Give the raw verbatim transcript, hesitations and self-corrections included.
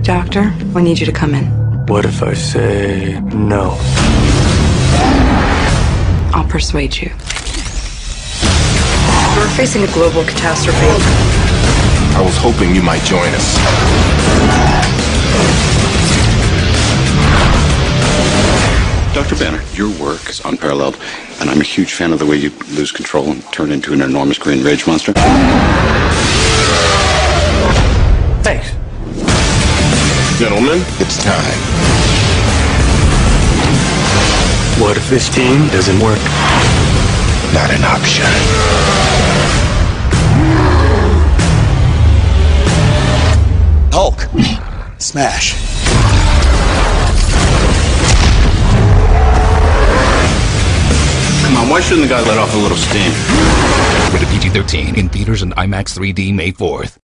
Doctor, we need you to come in. What if I say no? I'll persuade you. We're facing a global catastrophe. I was hoping you might join us. Doctor Banner, your work is unparalleled, and I'm a huge fan of the way you lose control and turn into an enormous green rage monster. Thanks. Gentlemen, it's time. What if this team doesn't work? Not an option. Hulk. Smash. Come on, why shouldn't the guy let off a little steam? Rated P G thirteen in theaters and IMAX three D May fourth.